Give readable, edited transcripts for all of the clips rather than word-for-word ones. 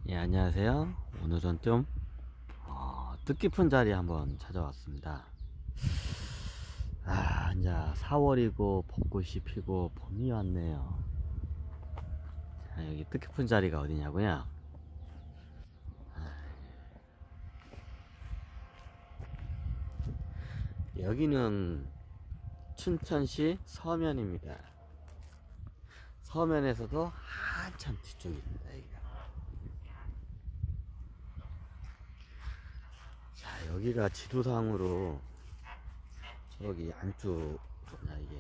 예, 안녕하세요. 오늘은 좀 뜻깊은 자리에 한번 찾아왔습니다. 이제 4월이고 벚꽃이 피고 봄이 왔네요. 자, 여기 뜻깊은 자리가 어디냐고요? 여기는 춘천시 서면입니다. 서면에서도 한참 뒤쪽입니다. 여기가. 자, 여기가 지도상으로 저기 안쪽 이게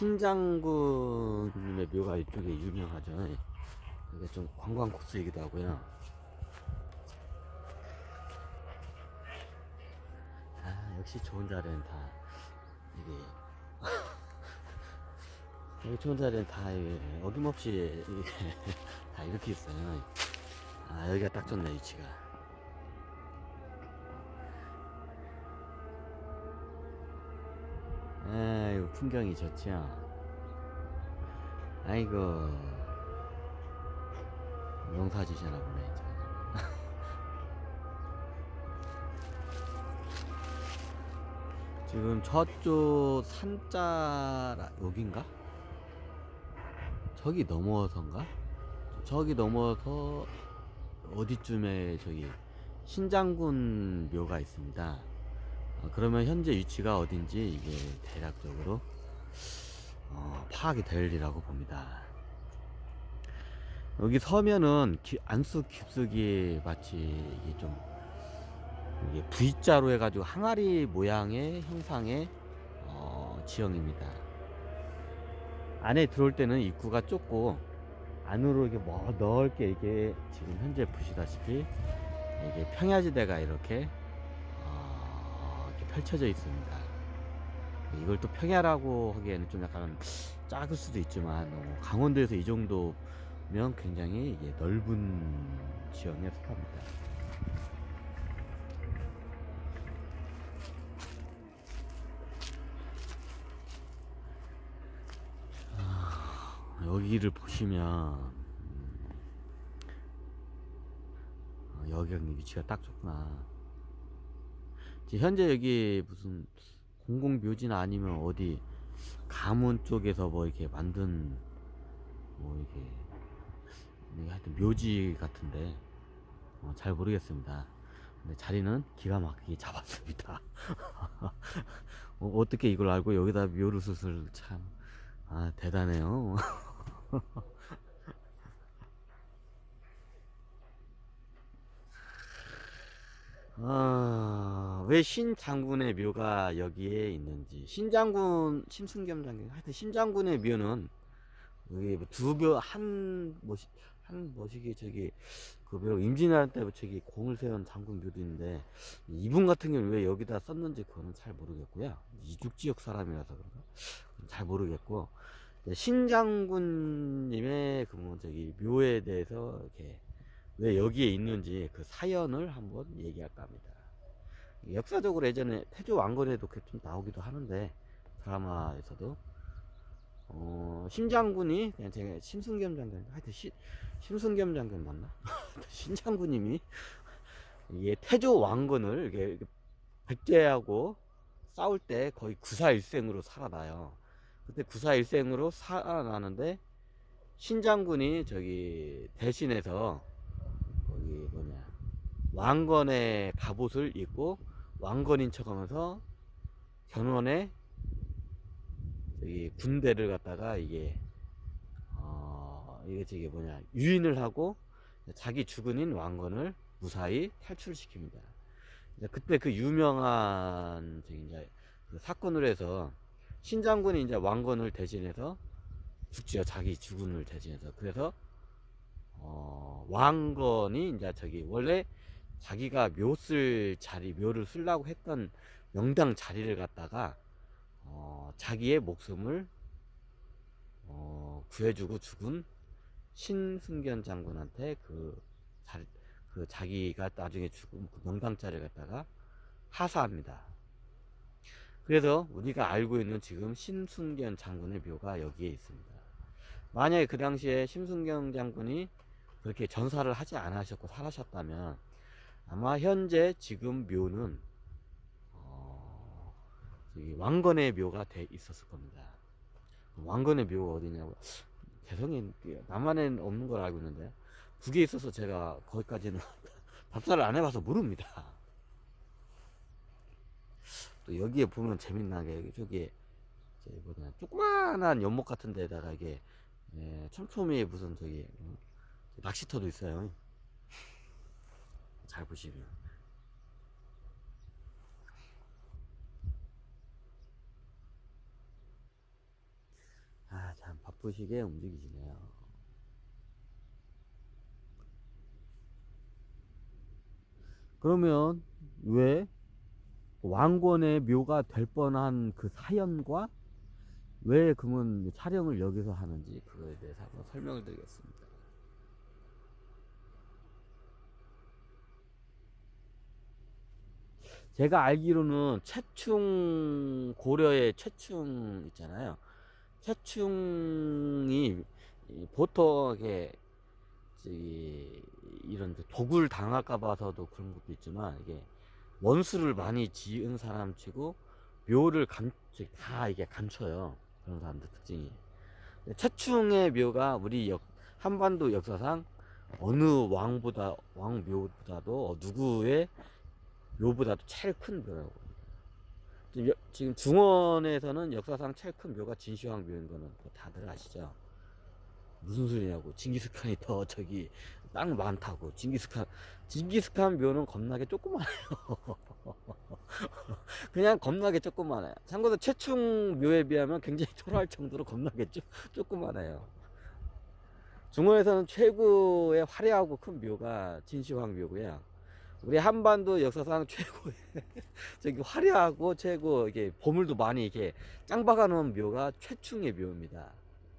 신장군님의 묘가 이쪽에 유명하죠. 이게 좀 관광 코스이기도 하고요. 역시 좋은 자리는 다 이게 여기 좋은 자리는 다 이게 어김없이 이게 다 이렇게 있어요. 여기가 딱 좋네, 위치가. 이거 풍경이 좋죠. 아이고, 농사 지시나 보네, 이제. 지금 저쪽 산자라 여긴가? 저기 넘어서인가? 저기 넘어서 어디쯤에 저기 신장군 묘가 있습니다. 그러면 현재 위치가 어딘지 이게 대략적으로 파악이 되리라고 봅니다. 여기 서면은 안수 깊숙이 마치 이게 좀 이게 V자로 해가지고 항아리 모양의 형상의 지형입니다. 안에 들어올 때는 입구가 좁고 안으로 이게 뭐 넓게 이게 지금 현재 보시다시피 이게 평야지대가 이렇게 펼쳐져 있습니다. 이걸 또 평야라고 하기에는 좀 약간 작을 수도 있지만 강원도에서 이 정도면 굉장히 이게 넓은 지형에 속합니다. 여기를 보시면 여기가 위치가 딱 좋구나. 현재 여기 무슨 공공묘지나 아니면 어디 가문 쪽에서 뭐 이렇게 만든 뭐 이게 하여튼 묘지 같은데 잘 모르겠습니다. 근데 자리는 기가 막히게 잡았습니다. 어떻게 이걸 알고 여기다 묘를 숯을 참 대단해요. 왜 신장군의 묘가 여기에 있는지. 심승겸 장군, 하여튼 신장군의 묘는 여기 두 묘, 한 뭐시기 저기 그 묘 임진왜란 때 저기 공을 세운 장군 묘도 있는데 이분 같은 경우는 왜 여기다 썼는지 그거는 잘 모르겠고요. 이죽 지역 사람이라서 그런가 잘 모르겠고, 신장군님의 그 저기 묘에 대해서 이렇게 왜 여기에 있는지 그 사연을 한번 얘기할까 합니다. 역사적으로 예전에 태조 왕건에도 그게 좀 나오기도 하는데, 드라마에서도 신장군이 그냥 제가 심승겸 장군, 하여튼 심승겸 장군 맞나? 신장군님이 이게 태조 왕건을 이게 백제하고 싸울 때 거의 구사일생으로 살아나요. 그때 구사일생으로 살아나는데 신장군이 저기 대신해서 거기 뭐냐 왕건의 갑옷을 입고 왕건인 척하면서 견훤에 저기 군대를 갖다가 이게 저기 뭐냐 유인을 하고 자기 주군인 왕건을 무사히 탈출시킵니다. 그때 그 유명한 저기 이제 그 사건으로 해서 신장군이 이제 왕건을 대신해서 죽지요. 자기 주군을 대신해서. 그래서 왕건이 이제 저기 원래 자기가 묘를 쓰려고 했던 명당 자리를 갖다가 자기의 목숨을 구해주고 죽은 신승견 장군한테 그 자기가 나중에 죽은 그 명당 자리를 갖다가 하사합니다. 그래서 우리가 알고 있는 지금 신승견 장군의 묘가 여기에 있습니다. 만약에 그 당시에 심승경 장군이 그렇게 전사를 하지 않으셨고 살아셨다면 아마 현재 지금 묘는 저기 왕건의 묘가 돼 있었을 겁니다. 왕건의 묘가 어디냐고, 개성이 남한에는 없는 걸 알고 있는데 북에 있어서 제가 거기까지는 답사를 안 해봐서 모릅니다. 또 여기에 보면 재밌나게 저기 뭐냐, 조그만한 연못 같은 데다가 이게 촘촘히 무슨 저기 낚시터도 있어요. 잘 보시면. 아, 참 바쁘시게 움직이시네요. 그러면 왜 왕권의 묘가 될 뻔한 그 사연과 왜 그러면 촬영을 여기서 하는지 그거에 대해서 한번 설명을 드리겠습니다. 제가 알기로는 최충, 고려의 최충 있잖아요. 최충이 보통 이게 이런 독을 당할까 봐서도 그런 것도 있지만, 이게 원수를 많이 지은 사람 치고 묘를 다 이게 감춰요. 그런 사람들 특징이. 최충의 묘가 우리 한반도 역사상 어느 왕묘보다도 누구의 묘보다도 제일 큰 묘라고. 지금 중원에서는 역사상 제일 큰 묘가 진시황 묘인 거는 다들 아시죠? 무슨 소리냐고. 징기스칸이 더 저기 땅 많다고. 징기스칸 묘는 겁나게 조그만해요. 그냥 겁나게 조그만해요. 참고로 최충 묘에 비하면 굉장히 초라할 정도로 겁나게 조그만해요. 중원에서는 최고의 화려하고 큰 묘가 진시황 묘고요. 우리 한반도 역사상 최고의 저기 화려하고 최고 이게 보물도 많이 이렇게 짱 박아 놓은 묘가 최충의 묘입니다.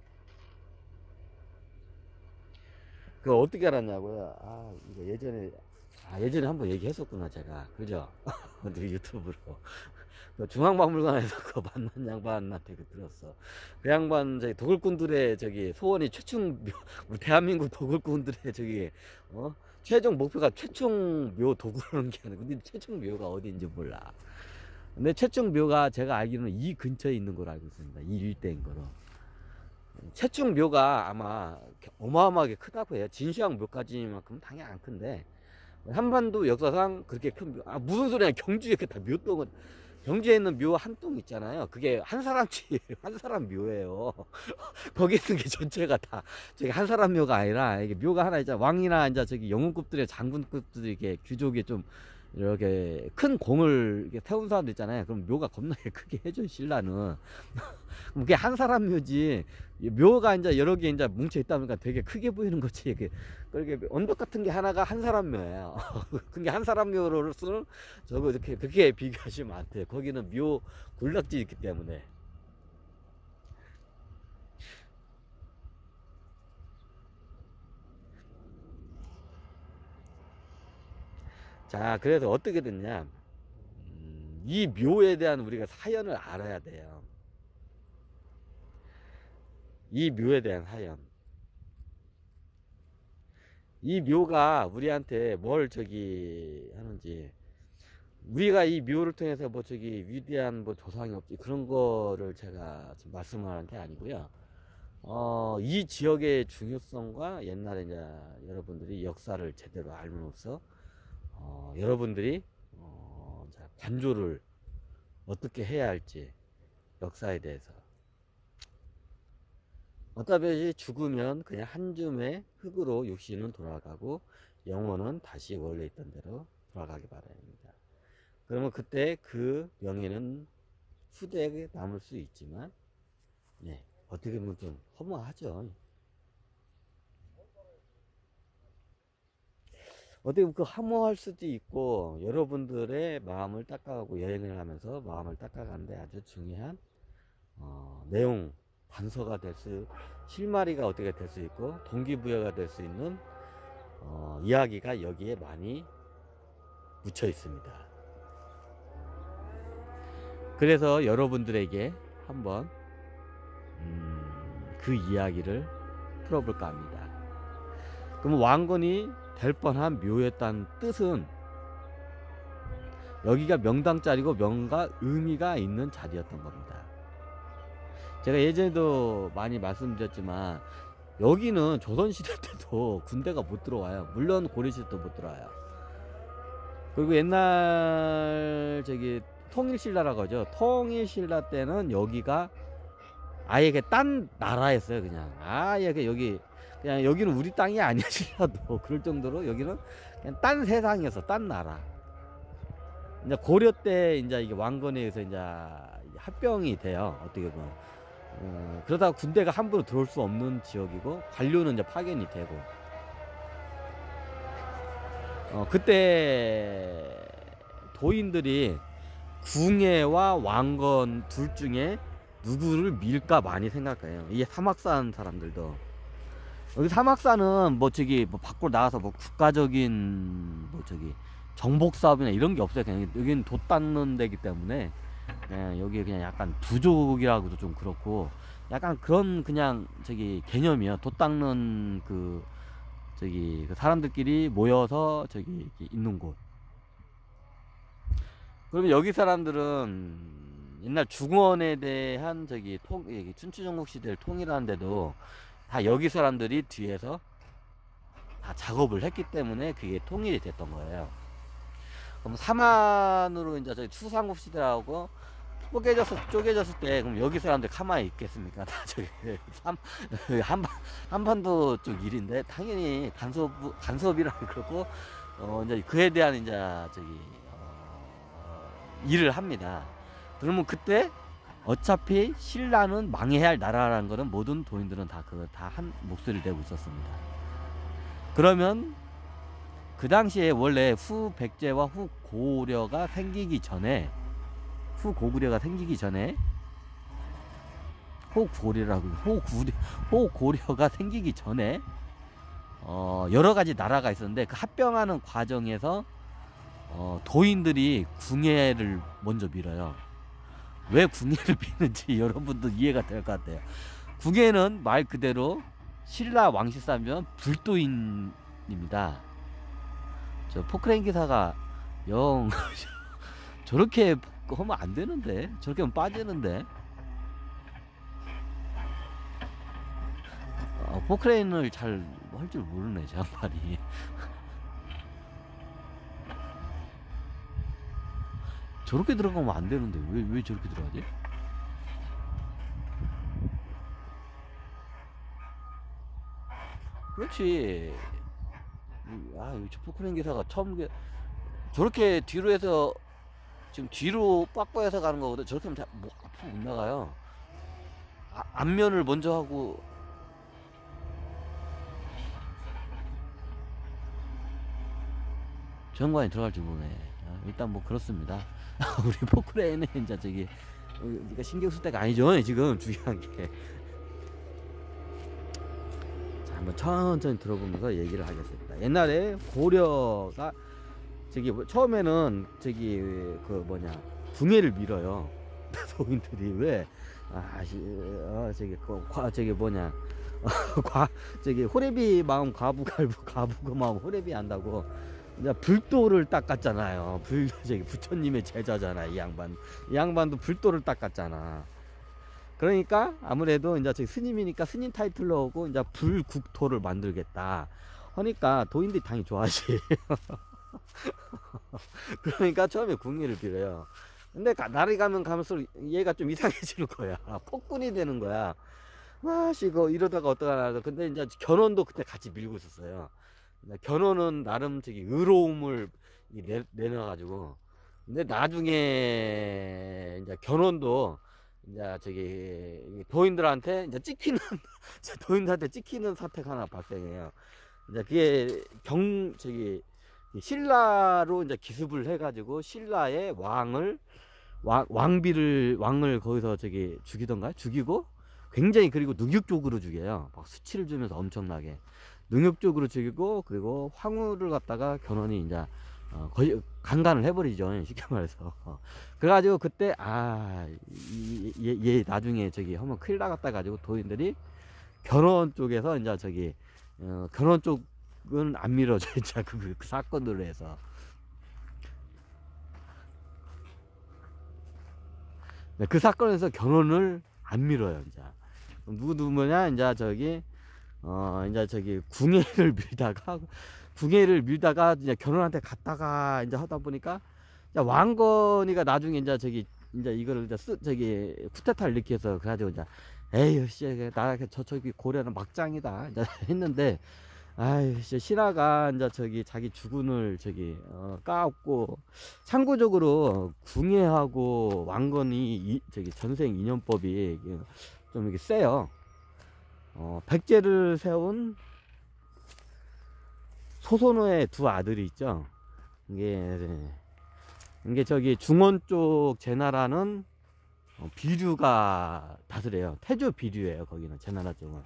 그거 어떻게 알았냐고요? 아, 이거 예전에 한번 얘기했었구나, 제가. 그죠? 유튜브로. 그 중앙박물관에서 그거 만난 양반한테 들었어. 그 양반, 저기 도굴꾼들의 저기 소원이 우리 대한민국 도굴꾼들의 저기, 최종 목표가 최충 묘 도굴하는 게 아니고, 근데 최충 묘가 어디인지 몰라. 근데 최충 묘가 제가 알기로는 이 근처에 있는 걸로 알고 있습니다. 이 일대인 거로. 최충 묘가 아마 어마어마하게 크다고 해요. 진시황 묘까지만큼은 당연히 안 큰데, 한반도 역사상 그렇게 큰 묘, 무슨 소리야. 경주에 다 묘동은, 경주에 있는 묘 한 동 있잖아요. 그게 한 사람치, 한 사람 묘예요. 거기 있는 게 전체가 다, 저기 한 사람 묘가 아니라, 이게 묘가 하나 있잖아. 왕이나 이제 저기 영웅급들의 장군급들이 이렇게 귀족이 좀, 이렇게 큰 공을 이렇게 태운 사람들 있잖아요. 그럼 묘가 겁나게 크게 해줘, 신라는. 그게 한 사람 묘지. 묘가 이제 여러 개 이제 뭉쳐 있다 보니까 되게 크게 보이는 거지. 그렇게 언덕 같은 게 하나가 한 사람 묘예요. 그게 한 사람 묘로서는 저거 이렇게 그렇게 비교하시면 안 돼요. 거기는 묘 군락지 있기 때문에. 자, 그래서 어떻게 됐냐. 이 묘에 대한 우리가 사연을 알아야 돼요. 이 묘에 대한 사연. 이 묘가 우리한테 뭘 저기 하는지, 우리가 이 묘를 통해서 뭐 저기 위대한 뭐 조상이 없지 그런 거를 제가 지금 말씀하는 게 아니고요. 이 지역의 중요성과 옛날에 이제 여러분들이 역사를 제대로 알면서 여러분들이 관조를 어떻게 해야 할지, 역사에 대해서. 어차피 죽으면 그냥 한 줌의 흙으로 육신은 돌아가고 영혼은 다시 원래 있던 대로 돌아가기 바랍니다. 그러면 그때 그 명예는 후대에 남을 수 있지만, 네, 어떻게 보면 좀 허무하죠. 어떻게 보면 그 허무할 수도 있고, 여러분들의 마음을 닦아가고 여행을 하면서 마음을 닦아가는데 아주 중요한 내용, 단서가 실마리가 어떻게 될 수 있고 동기부여가 될 수 있는 이야기가 여기에 많이 묻혀 있습니다. 그래서 여러분들에게 한번 그 이야기를 풀어볼까 합니다. 그럼 왕건이 될 뻔한 묘였다는 뜻은 여기가 명당 자리고 명가 의미가 있는 자리였던 겁니다. 제가 예전에도 많이 말씀드렸지만 여기는 조선시대 때도 군대가 못 들어와요. 물론 고려시대 때도 못 들어와요. 그리고 옛날 저기 통일신라라고 하죠. 통일신라 때는 여기가 아예 딴 나라였어요. 그냥 아예 여기 그냥 여기는 우리 땅이 아니야 신라도 그럴 정도로 여기는 그냥 딴 세상이었어. 딴 나라. 이제 고려 때 이제 이게 왕건에 의해서 이제 합병이 돼요. 어떻게 보면. 그러다가 군대가 함부로 들어올 수 없는 지역이고 관료는 이제 파견이 되고. 그때 도인들이 궁예와 왕건 둘 중에 누구를 밀까 많이 생각해요. 이게 사막산 사람들도. 여기 사막산은 뭐 저기 뭐 밖으로 나가서 뭐 국가적인 뭐 저기 정복 사업이나 이런 게 없어요. 그냥 여기는 돛 닦는 데기 때문에 그냥 여기 그냥 약간 부족이라고도 좀 그렇고 약간 그런 그냥 저기 개념이야. 돛 닦는 그 저기 그 사람들끼리 모여서 저기 있는 곳. 그러면 여기 사람들은 옛날 중원에 대한 저기 춘추전국 시대를 통일하는데도 다 여기 사람들이 뒤에서 다 작업을 했기 때문에 그게 통일이 됐던 거예요. 그럼 삼한으로 이제 저희 추상국 시대라고 쪼개졌을 때 그럼 여기 사람들 가만히 있겠습니까? 다 저기 한반도 쪽 일인데 당연히 간섭이라고 그러고 이제 그에 대한 이제 저기 일을 합니다. 그러면 그때 어차피 신라는 망해야 할 나라라는 거는 모든 도인들은 다 한 목소리를 내고 있었습니다. 그러면 그 당시에 원래 후백제와 후고구려가 생기기 전에 후고구려가 생기기 전에 여러 가지 나라가 있었는데 그 합병하는 과정에서 도인들이 궁예를 먼저 밀어요. 왜 궁예를 미는지 여러분도 이해가 될 것 같아요. 궁예는 말 그대로 신라 왕실사면 불도인입니다. 저 포크레인 기사가 영 저렇게 하면 안 되는데, 저렇게 하면 빠지는데. 포크레인을 잘 할 줄 모르네 저 양반이. 저렇게 들어가면 안 되는데 왜 저렇게 들어가지? 그렇지. 저 포크레인 기사가 처음 저렇게 뒤로 해서 지금 뒤로 빠꾸해서 가는 거거든. 저렇게 하면 뭐 앞으로 못 나가요. 앞면을 먼저 하고. 정관이 들어갈 줄 모르네. 일단 뭐 그렇습니다. 우리 포크레인은 이제 저기 우리가 신경 쓸 때가 아니죠 지금 중요한 게. 자, 한번 천천히 들어보면서 얘기를 하겠습니다. 옛날에 고려가 저기 처음에는 저기 그 뭐냐 궁예를 밀어요. 도인들이 왜 저기 뭐냐 저기 호래비 마음 가부 마음 호래비 한다고 이제 불도를 닦았잖아요. 저기 부처님의 제자잖아. 이 양반도 불도를 닦았잖아. 그러니까 아무래도 이제 저기 스님이니까 스님 타이틀로 오고 이제 불국토를 만들겠다 하니까 도인들이 당연히 좋아하지. 그러니까 처음에 궁예를 빌어요. 근데 날이 가면 가면서 얘가 좀 이상해지는 거야. 폭군이 되는 거야. 이거 이러다가 어떡하나. 근데 이제 견훤도 그때 같이 밀고 있었어요. 견훤은 나름 저기 의로움을 내놔가지고. 근데 나중에 이제 견훤도 이제 저기 도인들한테 이제 도인들한테 찍히는 사태가 하나 발생해요. 이제 그게 신라로 이제 기습을 해가지고 신라의 왕을 거기서 저기 죽이고 굉장히 그리고 능욕적으로 죽여요. 막 수치를 주면서 엄청나게 능욕적으로 죽이고 그리고 황후를 갖다가 견훤이 이제 거의 강간을 해버리죠. 쉽게 말해서. 그래가지고 그때 얘 나중에 저기 큰일 나갔다 가지고 도인들이 견훤 쪽에서 이제 저기 견훤 쪽 결혼은 안 미뤄져 진짜 그 사건으로 해서. 네, 그 사건에서 결혼을 안 미뤄요. 이제 누구 뭐냐 이제 저기 이제 저기 궁예를 밀다가 이제 결혼한테 갔다가 이제 하다 보니까 이제 왕건이가 나중에 이제 저기 이제 이거를 이제 저기 쿠데타를 일으켜서 그래가지고 이제 에휴 씨 나라 저기 고려는 막장이다 이제 했는데 아유 신하가 이제 저기 자기 주군을 저기 까갖고 참고적으로 궁예하고 왕건이 저기 전생 인연법이 좀 이렇게 세요. 백제를 세운 소선호의 두 아들이 있죠. 이게 저기 중원 쪽 제나라는 비류가 다스려요. 태조 비류예요. 거기는 제나라 쪽은.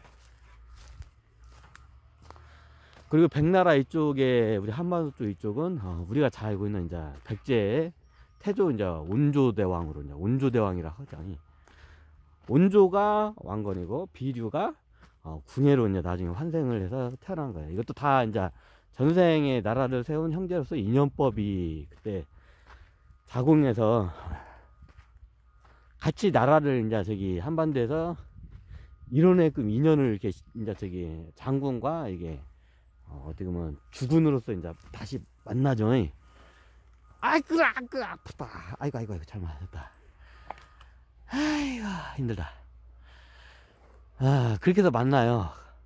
그리고 백나라 이쪽에 우리 한반도 쪽 이쪽은 우리가 잘 알고 있는 이제 백제의 태조 이제 온조대왕으로 이제 온조대왕이라 하자니 온조가 왕건이고 비류가 궁예로 이제 나중에 환생을 해서 태어난 거예요. 이것도 다 이제 전생에 나라를 세운 형제로서 인연법이 그때 자궁에서 같이 나라를 이제 저기 한반도에서 이뤄내끔 인연을 이렇게 이제 저기 장군과 이게 어떻게 보면 주군으로서 이제 다시 만나죠. 아이고 아프다. 아이고 잘 맞았다. 아이고 힘들다. 그렇게 해서 만나요.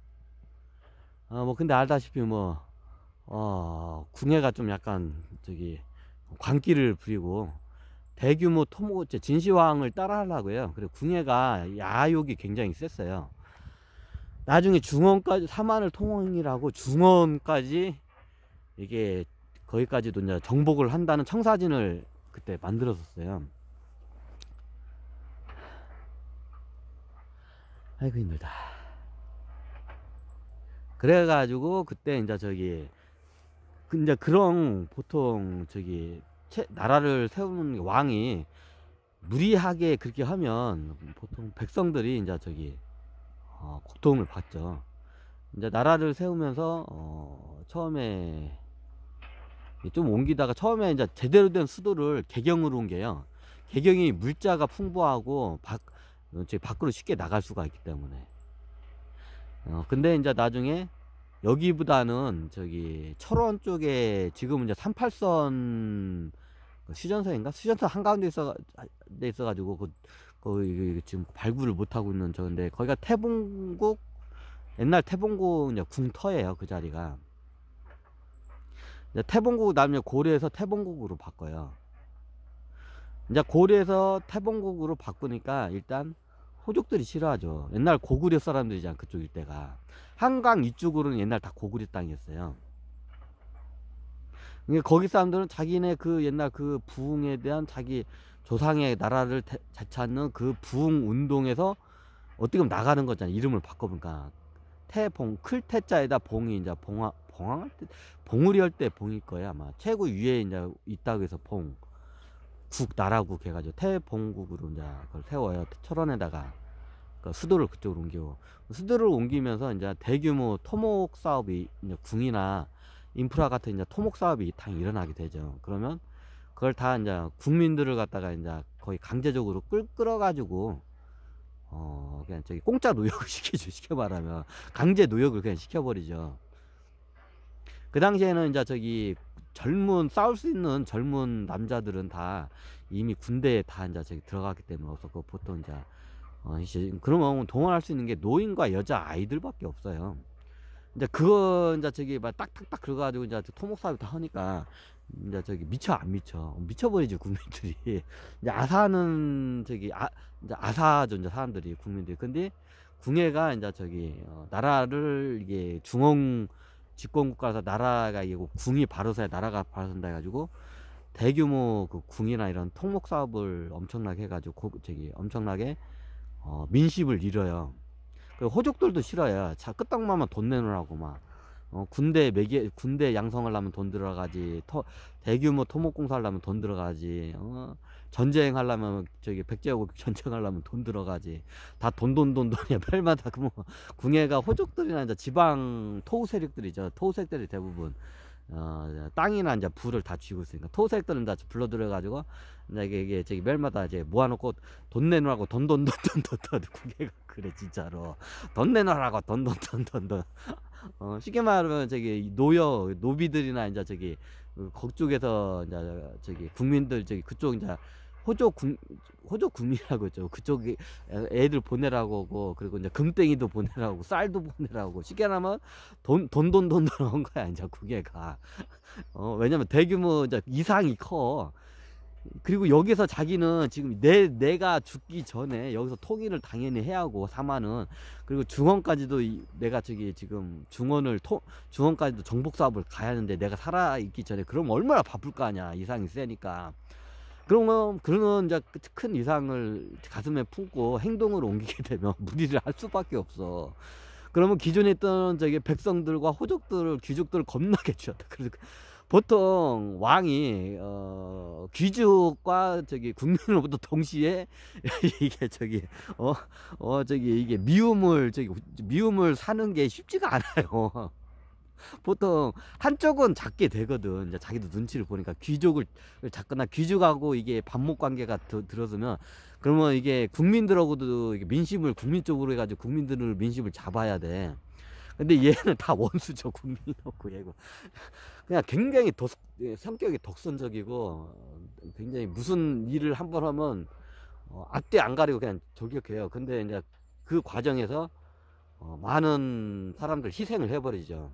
뭐 근데 알다시피 뭐 궁예가 좀 약간 저기 광기를 부리고 대규모 토목제 진시황을 따라 하려고요. 그리고 궁예가 야욕이 굉장히 셌어요. 나중에 중원까지 사만을 통행이라고 중원까지 이게 거기까지도 이제 정복을 한다는 청사진을 그때 만들었었어요. 아이고 힘들다. 그래가지고 그때 이제 저기 이제 그런 보통 저기 나라를 세우는 왕이 무리하게 그렇게 하면 보통 백성들이 이제 저기 고통을 받죠. 이제 나라를 세우면서 처음에 좀 옮기다가 처음에 이제 제대로 된 수도를 개경으로 옮겨요. 개경이 물자가 풍부하고 밖으로 쉽게 나갈 수가 있기 때문에. 근데 이제 나중에 여기보다는 저기 철원 쪽에 지금 이제 38선 수전선인가? 수전선 한가운데 있어가지고 거기 지금 발굴을 못하고 있는 저건데 거기가 태봉국 옛날 태봉국 이제 궁터예요. 그 자리가 이제 태봉국 나중에 고려에서 태봉국으로 바꿔요. 이제 고려에서 태봉국으로 바꾸니까 일단 호족들이 싫어하죠. 옛날 고구려 사람들이잖아. 그쪽 일대가 한강 이쪽으로는 옛날 다 고구려 땅이었어요. 거기 사람들은 자기네 그 옛날 그 부흥에 대한 자기 조상의 나라를 되찾는 그 부흥 운동에서 어떻게 보면 나가는 거잖아. 이름을 바꿔보니까 태봉 클태자에다 봉이 이제 봉황할 때 봉우리 할 때 봉일 거야 아마. 최고 위에 이제 있다고 해서 국 나라국 해가지고 태봉국으로 이제 그걸 세워요. 철원에다가 수도를 그쪽으로 옮기고 수도를 옮기면서 이제 대규모 토목 사업이 이제 궁이나 인프라 같은 이제 토목 사업이 다 일어나게 되죠. 그러면 그걸 다 이제 국민들을 갖다가 이제 거의 강제적으로 끌어가지고 그냥 저기 공짜 노역을 시켜 말하면 강제 노역을 그냥 시켜버리죠. 그 당시에는 이제 저기 싸울 수 있는 젊은 남자들은 다 이미 군대에 다 이제 저기 들어갔기 때문에 없었고 보통 이제 그러면 동원할 수 있는 게 노인과 여자 아이들밖에 없어요. 이제 그거 이제 저기 막 딱딱딱 긁어가지고 이제 토목 사업이 다 하니까 이제 저기 안 미쳐버리지 국민들이. 이제 아사는 저기 이제 아사죠 이제 사람들이 국민들이. 근데 궁예가 이제 저기 나라를 이게 중앙 집권국가라서 나라가 이고 궁이 바로 서야 나라가 바로 선다 해가지고 대규모 그 궁이나 이런 토목 사업을 엄청나게 해가지고 저기 엄청나게 민심을 잃어요. 호족들도 싫어요. 자 끄떡만만 돈 내놓으라고 막 군대 양성하려면 돈 들어가지, 대규모 토목공사 하려면 돈 들어가지, 전쟁하려면, 저기, 백제국 전쟁하려면 돈 들어가지. 다 돈이야. 별마다, 그 뭐, 궁예가 호족들이나 이제 지방 토우 세력들이죠. 토우 세력들이 대부분, 땅이나 이제 부를 다 쥐고 있으니까. 토우 세력들은 다 불러들여가지고, 이제 이게 저기 멸마다 이제 모아놓고 돈 내놓으라고 궁예가 그래, 진짜로. 돈 내놓으라고 돈. 쉽게 말하면 저기 노비들이나 이제 저기 그쪽에서 이제 저기 국민들 저기 그쪽 이제 호족 국민이라고 했죠. 그쪽에 애들 보내라고 그리고 이제 금땡이도 보내라고 쌀도 보내라고 쉽게 말하면 돈 나온 거야 이제 그게가. 왜냐면 대규모 이제 이상이 커. 그리고 여기서 자기는 지금 내가 죽기 전에 여기서 통일을 당연히 해야 하고 사마는 그리고 중원까지도 내가 저기 지금 중원까지도 정복 사업을 가야 하는데 내가 살아 있기 전에 그럼 얼마나 바쁠 거 아니야. 이상이 세니까. 그러면 그런 이제 큰 이상을 가슴에 품고 행동으로 옮기게 되면 무리를 할 수밖에 없어. 그러면 기존에 있던 저기 백성들과 호족들 귀족들을 겁나게 쥐었다. 그래서 보통 왕이 귀족과 저기 국민으로부터 동시에 이게 저기 저기 이게 미움을 사는 게 쉽지가 않아요. 보통 한쪽은 작게 되거든. 이제 자기도 눈치를 보니까 귀족을 잡거나 귀족하고 이게 반목 관계가 들어서면 그러면 이게 국민들하고도 이게 국민 쪽으로 해가지고 국민들을 민심을 잡아야 돼. 근데 얘는 다 원수죠. 국민이었고 얘고 그냥 굉장히 성격이 독선적이고 굉장히 무슨 일을 한번 하면 앞뒤 안 가리고 그냥 저격해요. 근데 이제 그 과정에서 많은 사람들 희생을 해버리죠.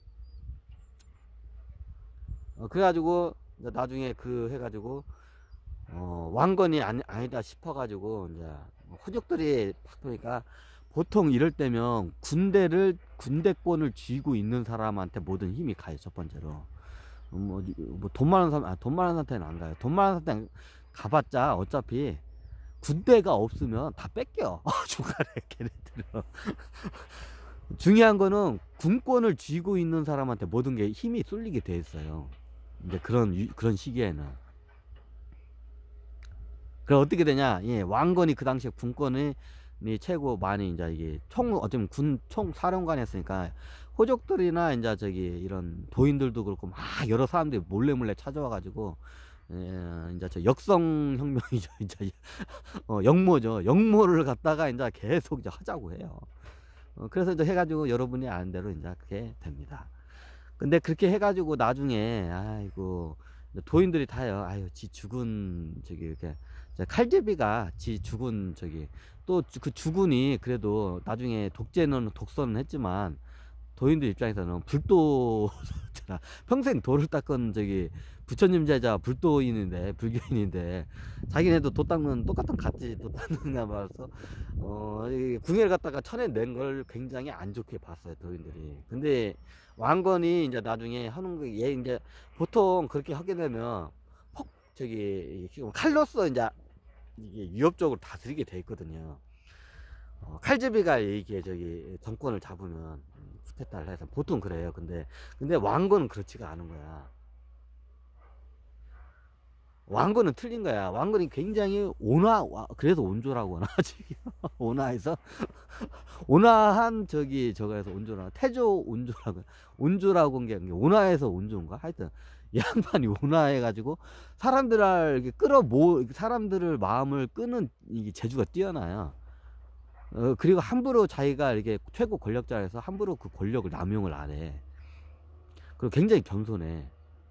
그래가지고 나중에 해가지고 왕건이 아니다 싶어가지고 이제 호족들이 보니까 보통 이럴 때면 군대권을 쥐고 있는 사람한테 모든 힘이 가요. 첫 번째로 돈 많은 사람 돈 많은 사람한테는 안 가요. 돈 많은 사람한테 가봤자 어차피 군대가 없으면 다 뺏겨. 중간에 걔네들은. 중요한 거는 군권을 쥐고 있는 사람한테 모든 게 힘이 쏠리게 돼 있어요. 이제 그런 시기에는. 그럼 어떻게 되냐? 예, 왕건이 그 당시에 군권이 최고 많이 이제 이게 어쩌면 총 사령관 했으니까 호족들이나 이제 저기 이런 도인들도 그렇고 막 여러 사람들이 몰래 찾아와가지고 이제 저 역성혁명이죠. 이제 역모죠. 역모를 갖다가 이제 계속 이제 하자고 해요. 그래서 이제 해가지고 여러분이 아는 대로 이제 그렇게 됩니다. 근데 그렇게 해가지고 나중에 아이고 도인들이 다요. 아유 지 죽은 저기 이렇게 칼제비가 지 죽은 저기 또 그 죽은이 그래도 나중에 독선은 했지만 도인들 입장에서는 불도잖아. 평생 도를 닦은 저기 부처님 제자 불교인인데 자기네도 도 닦는 똑같은 같이 도 닦느냐 말아서 궁예를 갖다가 쳐내낸 걸 굉장히 안 좋게 봤어요 도인들이. 근데 왕건이 이제 나중에 하는 게 얘 이제 보통 그렇게 하게 되면 저기 칼로서 이제 이게 위협적으로 다스리게 돼 있거든요. 칼제비가 이게 저기 정권을 잡으면 쿠데타를 해서 보통 그래요. 근데 왕건은 그렇지가 않은 거야. 왕건은 틀린 거야. 왕건이 굉장히 그래서 온조라고 하지. 온화해서 온화한 저거에서 온조라 태조 온조라고 한 게 온화해서 온조인가 하여튼 이 양반이 온화해가지고 사람들을 사람들을 마음을 끄는 이 재주가 뛰어나요. 그리고 함부로 자기가 이렇게 최고 권력자에서 함부로 그 권력을 남용을 안 해. 그리고 굉장히 겸손해.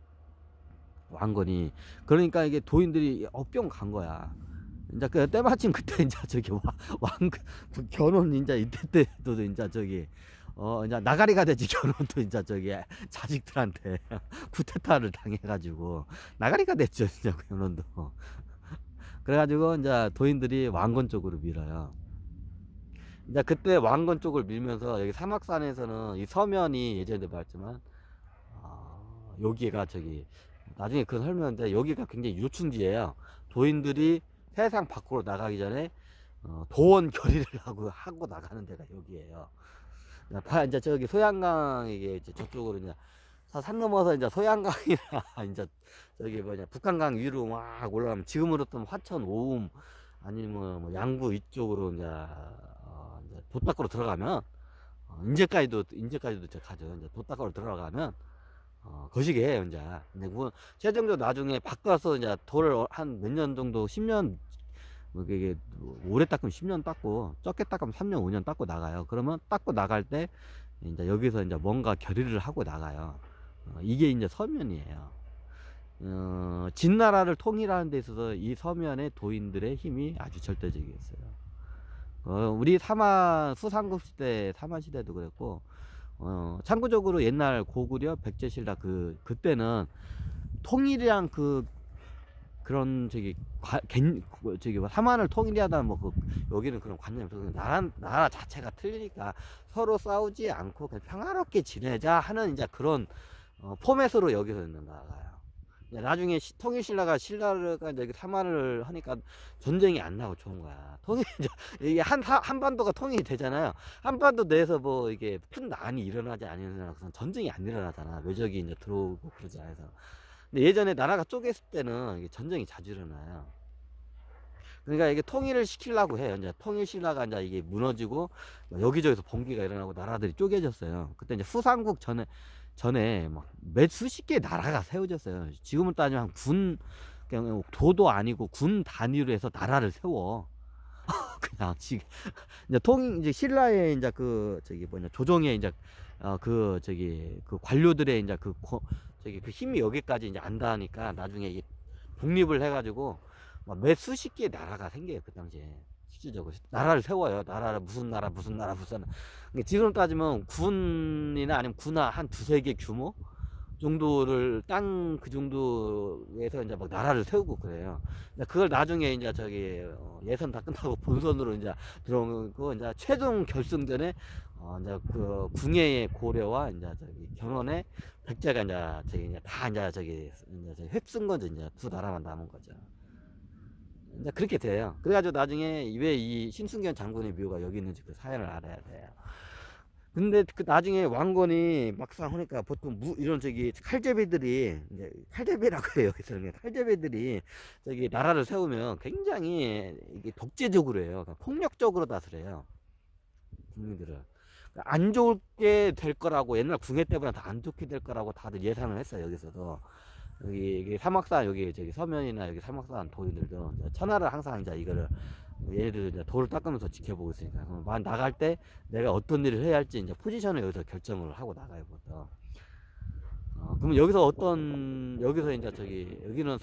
왕건이. 그러니까 이게 도인들이 뿅 간 거야. 이제 때마침 그때 이제 저기 그 결혼 이제 이때 때도 이제 저기 이제 나가리가 되지. 결혼도 이제 저기 자식들한테 쿠데타를 당해가지고 나가리가 됐죠. 이제 결혼도. 그래가지고 이제 도인들이 왕건 쪽으로 밀어요. 이제 그때 왕건 쪽을 밀면서 여기 사막산에서는 이 서면이 예전에도 말했지만 여기가 저기 나중에 그건 설명인데 여기가 굉장히 요충지예요. 도인들이 세상 밖으로 나가기 전에 도원 결의를 하고 나가는 데가 여기예요. 이제 저기 소양강 이게 이제 저쪽으로 이제 산 넘어서 이제 소양강이나 이제 저기 뭐냐 북한강 위로 막 올라가면 지금으로부터 화천 오음 아니면 뭐 양구 이쪽으로 이제 도닦으로 들어가면 인제까지도 이제 가죠. 이제 도닦으로 들어가면 거시기해요 이제. 근데 뭐 최종적으로 나중에 바꿔서 이제 돌을 한 몇 년 정도 10년 뭐 이게 오래 닦으면 10년 닦고 적게 닦으면 3년 5년 닦고 나가요. 그러면 닦고 나갈 때 이제 여기서 이제 뭔가 결의를 하고 나가요. 이게 이제 서면이에요. 진나라를 통일하는 데 있어서 이 서면의 도인들의 힘이 아주 절대적이었어요. 우리 수삼국 시대 사만 시대도 그랬고, 참고적으로 옛날 고구려 백제신라 그때는 통일이랑 그런 사만을 통일하다 여기는 그런 관념이 없어서 나라 자체가 틀리니까 서로 싸우지 않고 그냥 평화롭게 지내자 하는 이제 그런 포맷으로 여기서 나가요. 나중에 통일신라가 여기 사만을 하니까 전쟁이 안 나고 좋은 거야. 이게 한반도가 통일이 되잖아요. 한반도 내에서 뭐 이게 큰 난이 일어나지 않으면 전쟁이 안 일어나잖아. 외적이 이제 들어오고 그러지 않아서. 근데 예전에 나라가 쪼갰을 때는 이게 전쟁이 자주 일어나요. 그러니까 이게 통일을 시키려고 해요. 이제 통일신라가 이제 이게 무너지고 여기저기서 봉기가 일어나고 나라들이 쪼개졌어요. 그때 이제 수삼국 전에 막 몇 수십 개의 나라가 세워졌어요. 지금은 따지면 그냥 도도 아니고 군 단위로 해서 나라를 세워. 그냥 지금 이제 신라의 이제 조정의 이제 그 관료들의 이제 그 힘이 여기까지 이제 안다니까 나중에 이게 독립을 해가지고 막 몇 수십 개의 나라가 생겨요. 그 당시에 실질적으로 나라를 세워요. 무슨 나라 지금 따지면 군이나 아니면 군화 한 두세 개 규모 정도를 땅 그 정도에서 이제 막 나라를 세우고 그래요. 그걸 나중에 이제 예선 다 끝나고 본선으로 이제 들어오고 이제 최종 결승전에 이제 그 궁예의 고려와 이제 견훤의 백제가 이제 다 이제 휩쓴 거죠. 이제 두 나라만 남은 거죠. 이제 그렇게 돼요. 그래가지고 나중에 왜 이 심승견 장군의 묘가 여기 있는지 그 사연을 알아야 돼요. 근데 그 나중에 왕건이 막상 하니까 보통 이런 칼제비들이 이제 칼제비라고 해요. 여기서는 칼제비들이 나라를 세우면 굉장히 이게 독재적으로 해요. 그러니까 폭력적으로 다스려요. 국민들을. 안 좋게 될 거라고 옛날 궁예 때보다 더 안 좋게 될 거라고 다들 예상을 했어요. 여기서도. 여기 사막산 서면이나 여기 사막산 도인들도 천하를 항상 이제 이거를 얘들 이제 돌을 닦으면서 지켜보고 있으니까 나갈 때 내가 어떤 일을 해야 할지 이제 포지션을 여기서 결정을 하고 나가요. 보통. 그럼 여기서 이제 여기는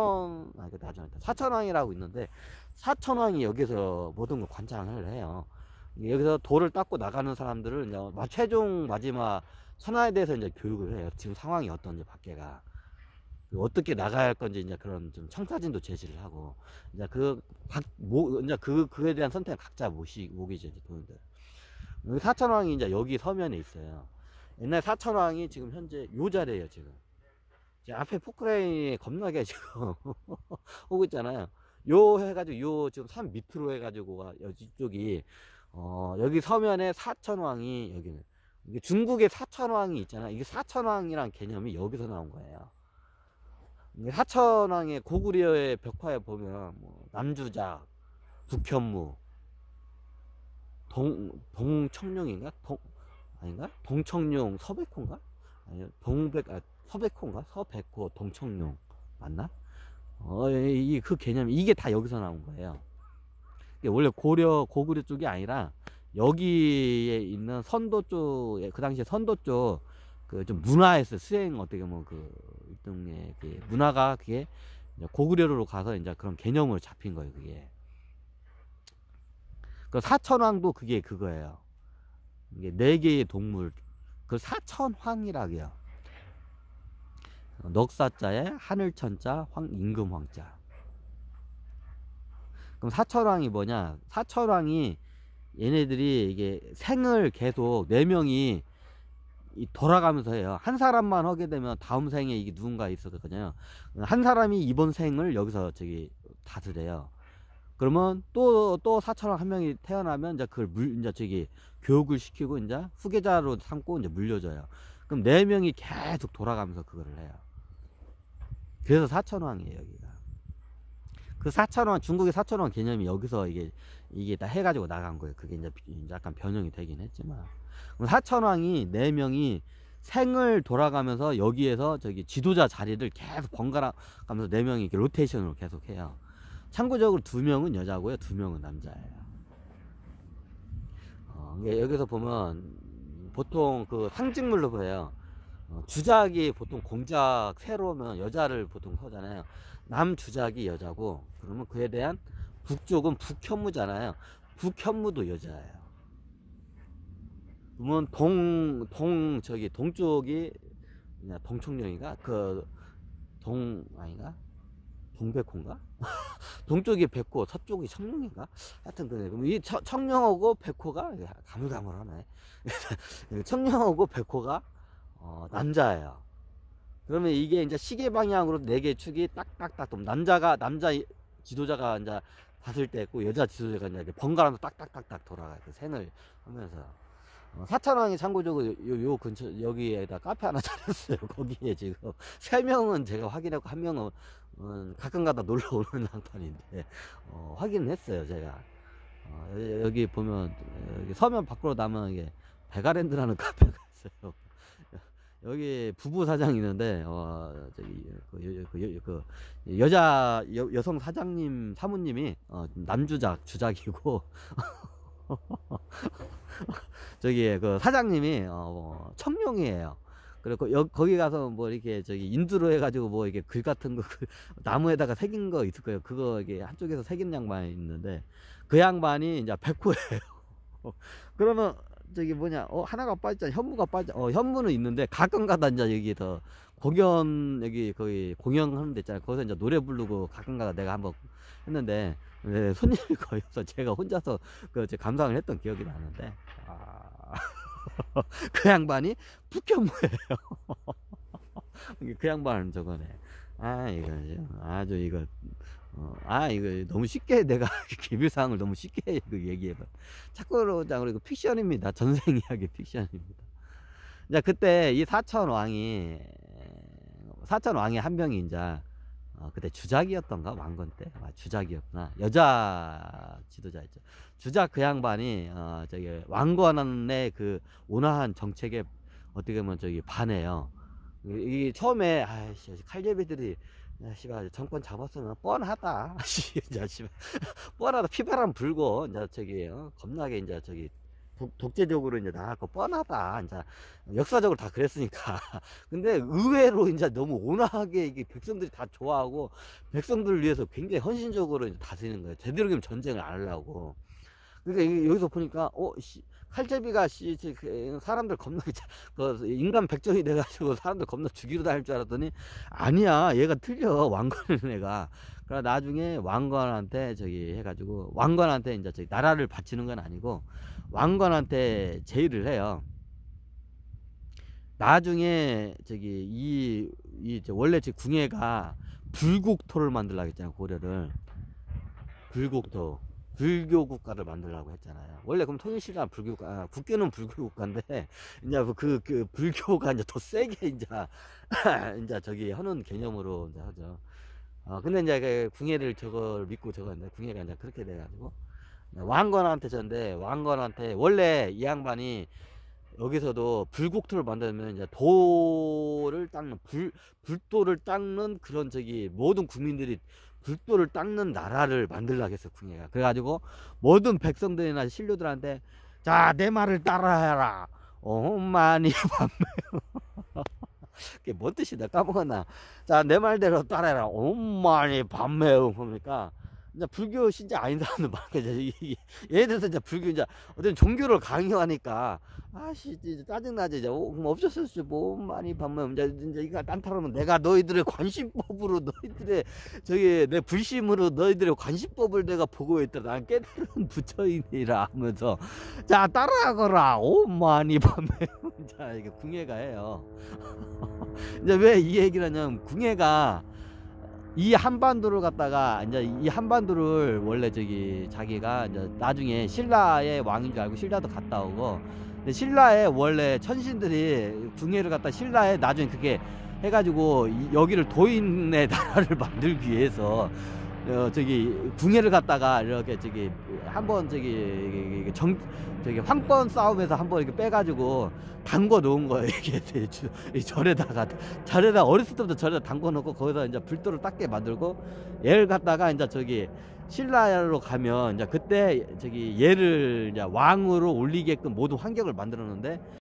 사천왕이라고 있는데 사천왕이 여기서 모든 걸 관장을 해요. 여기서 돌을 닦고 나가는 사람들을 이제 최종 마지막 천하에 대해서 이제 교육을 해요. 지금 상황이 어떤지 밖에가. 어떻게 나가야 할 건지 이제 그런 좀 청사진도 제시를 하고 이제 그에 대한 선택은 각자 목이죠. 이제 도인들. 여기 사천왕이 이제 여기 서면에 있어요. 옛날 사천왕이 지금 현재 요 자리에요. 지금 앞에 포크레인이 겁나게 지금 오고 있잖아요. 요 해가지고 요 지금 산 밑으로 해가지고 이쪽이 여기 서면에 사천왕이 여기는 이게 중국의 사천왕이 있잖아. 이게 사천왕이란 개념이 여기서 나온 거예요. 사천왕의 고구려의 벽화에 보면 남주작, 북현무, 동청룡인가? 아닌가? 동청룡 서백호인가? 아니요, 서백호인가? 서백호 동청룡 맞나? 그 개념이 이게 다 여기서 나온 거예요. 원래 고구려 쪽이 아니라 여기에 있는 선도 쪽에 그 당시에 선도 쪽 좀 문화에서 수행 어떻게 보면 일종의 문화가 그게 고구려로 가서 이제 그런 개념으로 잡힌 거예요. 그게 그 사천왕도 그게 그거예요. 이게 4개의 동물 그 사천황이라고 해요. 넉사자에 하늘천자 임금황자. 그럼 사천왕이 뭐냐? 사천왕이 얘네들이 이게 생을 계속 4명이 돌아가면서 해요. 한 사람만 하게 되면 다음 생에 이게 누군가 있었거든요. 한 사람이 이번 생을 여기서 다스려요. 그러면 또 사천왕 한 명이 태어나면 이제 그걸 이제 저기 교육을 시키고 이제 후계자로 삼고 이제 물려줘요. 그럼 4명이 계속 돌아가면서 그거를 해요. 그래서 사천왕이에요, 여기가. 그 사천왕, 중국의 사천왕 개념이 여기서 이게 다 해가지고 나간 거예요. 그게 이제 약간 변형이 되긴 했지만. 사천왕이 4명이 생을 돌아가면서 여기에서 저기 지도자 자리를 계속 번갈아 가면서 4명이 이렇게 로테이션으로 계속 해요. 참고적으로 2명은 여자고요, 2명은 남자예요. 여기서 보면 보통 그 상징물로 보여요. 주작이 보통 공작 새로우면 여자를 보통 서잖아요. 남 주작이 여자고, 그러면 그에 대한 북쪽은 북현무잖아요. 북현무도 여자예요. 그러면 저기 동쪽이 동청령인가? 아닌가? 동백호인가? 동쪽이 백호, 서쪽이 청룡인가? 하여튼 그럼 이 청룡하고 백호가 가물가물하네. 청룡하고 백호가 남자예요. 그러면 이게 이제 시계 방향으로 4개 축이 딱딱딱 남자 지도자가 이제 봤을 때 있고, 여자 지도자가 이제 번갈아서 딱딱딱딱 돌아가요. 그 생을 하면서. 사천왕이 참고적으로 요 근처 여기에다 카페 하나 차렸어요. 거기에 지금 3명은 제가 확인했고 1명은 가끔가다 놀러 오는 양반인데 확인을 했어요, 제가. 여기 보면 여기 서면 밖으로 나면 이게 베가랜드라는 카페가 있어요. 여기 부부 사장이 있는데 저기 여성 사장님 사모님이 주작이고 저기 그 사장님이 청룡이에요. 그리고 거기 가서 뭐 이렇게 저기 인두로 해가지고 뭐 이게 글 같은 거 나무에다가 새긴 거 있을 거예요. 그거 이게 한쪽에서 새긴 양반이 있는데 그 양반이 이제 백호예요. 그러면 저기 뭐냐 하나가 빠졌잖아. 현무가 현무는 있는데 가끔가다 이제 여기서 여기 거기 공연하는 데 있잖아요. 거기서 이제 노래 부르고 가끔가다 내가 한번 했는데 손님이 거의 없어. 제가 혼자서 감상을 했던 기억이 나는데 그 양반이 북현무예요. 그 양반은 저거네. 이거 너무 쉽게 내가 기밀사항을 너무 쉽게 얘기해봐. 자꾸 이거 픽션입니다. 전생 이야기 픽션입니다. 자, 그때 이 사천왕이 한 명이 이제 그때 주작이었던가, 왕건 때 주작이었구나. 여자 지도자였죠. 주작 그 양반이 저기 왕건의 그 온화한 정책에 어떻게 보면 저기 반해요. 이 처음에 칼제비들이 씨발 정권 잡았으면 뻔하다. 뻔하다. 피바람 불고 이제 저기 겁나게 이제 저기 독재적으로 이제 나갔고 뻔하다. 이제 역사적으로 다 그랬으니까. 근데 의외로 이제 너무 온화하게 이게 백성들이 다 좋아하고 백성들을 위해서 굉장히 헌신적으로 이제 다스리는 거예요. 되도록이면 전쟁을 안 하려고. 그러니까 여기서 보니까 칼제비가 사람들 겁나 인간 백정이 돼가지고 사람들 겁나 죽이러 다닐 줄 알았더니 아니야, 얘가 틀려. 왕건은 애가. 그래 나중에 왕건한테 저기 해가지고 왕건한테 이제 저기 나라를 바치는 건 아니고 왕건한테 제의를 해요. 나중에 저기 원래 궁예가 불국토를 만들라고 했잖아요. 고려를 불국토 불교 국가를 만들라고 했잖아요. 원래 그럼 통일시가 불교국가, 국교는 불교국가인데 이제 그 불교가 이제 더 세게 이제 저기 하는 개념으로 이제 하죠. 근데 이제 그 궁예를 저걸 믿고 저거는데 궁예가 이제 그렇게 돼가지고 왕건한테 졌는데 왕건한테 원래 이 양반이 여기서도 불국토를 만들면 이제 돌을 닦는 불도를 닦는 그런 저기 모든 국민들이 불도를 닦는 나라를 만들라고 했어, 궁예가. 그래가지고 모든 백성들이나 신료들한테 자, 내 말을 따라해라. 많이 밤매요. 그게 뭔 뜻이다 까먹었나. 자, 내 말대로 따라해라. 많이 밤매요. 그러니까 이제 불교 신자 아닌 사람들 많아요. 예를 들어서 이제 불교 이제 어떤 종교를 강요하니까 이제 짜증나지. 이제 그럼 없었을지 뭐 많이 밤면 이제 이거 딴타로면 내가 너희들의 관심법으로 너희들의 저기 내 불심으로 너희들의 관심법을 내가 보고 있더라. 난 깨달은 부처이니라 하면서 자, 따라하거라. 많이 밤면 자, 이게 궁예가 해요. 이제 왜 이 얘기를 하냐면 궁예가 이 한반도를 갖다가 이제 이 한반도를 원래 저기 자기가 이제 나중에 신라의 왕인 줄 알고 신라도 갔다 오고, 근데 신라의 원래 천신들이 궁예를 갖다 신라에 나중에 그게 해가지고 여기를 도인의 나라를 만들기 위해서 저기 궁예를 갖다가 이렇게 저기 한번 저기 황권 싸움에서 한번 이렇게 빼가지고 담궈 놓은 거예요. 이게 이 절에다 어렸을 때부터 절에다 담궈 놓고 거기서 이제 불도를 닦게 만들고, 얘를 갖다가 이제 저기 신라로 가면 이제 그때 저기 얘를 이제 왕으로 올리게끔 모든 환경을 만들었는데,